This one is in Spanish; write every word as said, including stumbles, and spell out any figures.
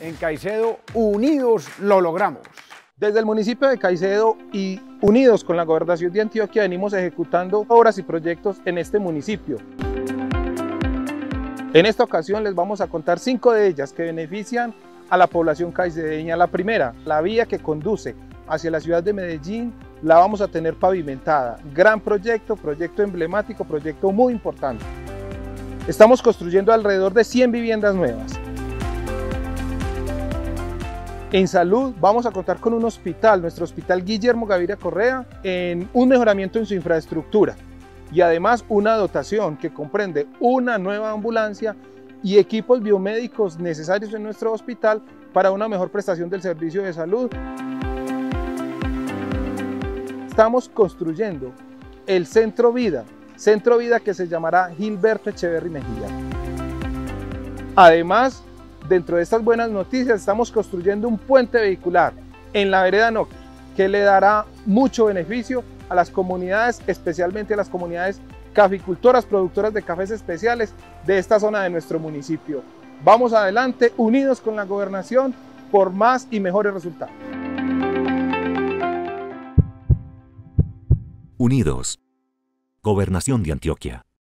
En Caicedo, unidos lo logramos. Desde el municipio de Caicedo y unidos con la Gobernación de Antioquia venimos ejecutando obras y proyectos en este municipio. En esta ocasión les vamos a contar cinco de ellas que benefician a la población caicedeña. La primera, la vía que conduce hacia la ciudad de Medellín, la vamos a tener pavimentada. Gran proyecto, proyecto emblemático, proyecto muy importante. Estamos construyendo alrededor de cien viviendas nuevas. En salud vamos a contar con un hospital, nuestro hospital Guillermo Gaviria Correa, en un mejoramiento en su infraestructura y además una dotación que comprende una nueva ambulancia y equipos biomédicos necesarios en nuestro hospital para una mejor prestación del servicio de salud. Estamos construyendo el Centro Vida, Centro Vida que se llamará Gilberto Echeverry Mejía. Además, dentro de estas buenas noticias, estamos construyendo un puente vehicular en la vereda Noki que le dará mucho beneficio a las comunidades, especialmente a las comunidades caficultoras, productoras de cafés especiales de esta zona de nuestro municipio. Vamos adelante, unidos con la gobernación, por más y mejores resultados. Unidos. Gobernación de Antioquia.